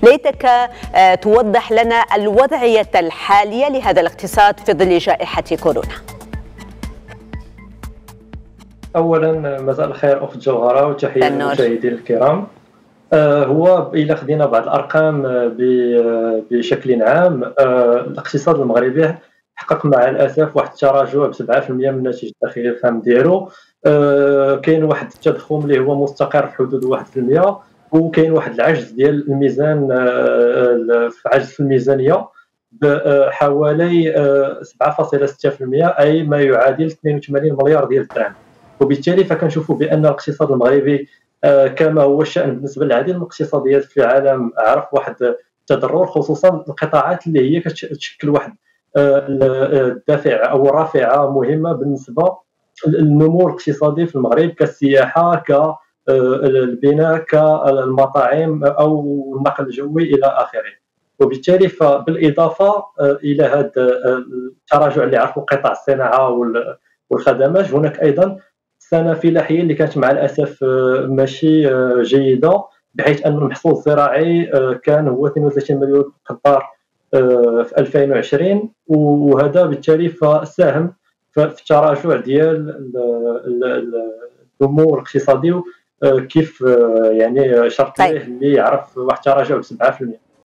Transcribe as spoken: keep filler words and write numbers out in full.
ليتك آه، توضح لنا الوضعية الحالية لهذا الاقتصاد في ظل جائحة كورونا. اولا مساء الخير اخت جوهره وتحيه للمشاهدين الكرام. هو إلا خدينا بعض الارقام بشكل عام، الاقتصاد المغربي حقق مع الاسف واحد التراجع ب سبعة في المئة من الناتج الداخلي الخام ديالو. كاين واحد التضخم اللي هو مستقر في حدود واحد في المئة، وكاين واحد العجز ديال الميزان، عجز في الميزانيه بحوالي سبعة فاصلة ستة في المئة، اي ما يعادل اثنين وثمانين مليار ديال الدراهم. وبالتالي فكنشوفوا بان الاقتصاد المغربي كما هو الشأن بالنسبه للعديد من الاقتصاديات في العالم عرف واحد التضرر، خصوصا القطاعات اللي هي كتشكل واحد الدافع او رافعه مهمه بالنسبه للنمو الاقتصادي في المغرب، كالسياحه، كالبناء، كالمطاعم او النقل الجوي الى اخره. وبالتالي فبالاضافه الى هذا التراجع اللي عرفوا قطاع الصناعه والخدمات، هناك ايضا السنه فلاحيه اللي كانت مع الاسف ماشي جيده، بحيث ان المحصول الزراعي كان هو اثنين وثلاثين مليون هكتار في ألفين وعشرين، وهذا بالتالي فساهم في التراجع ديال النمو الاقتصادي كيف يعني شرط ليه اللي يعرف واحد التراجع ب سبعة في المئة.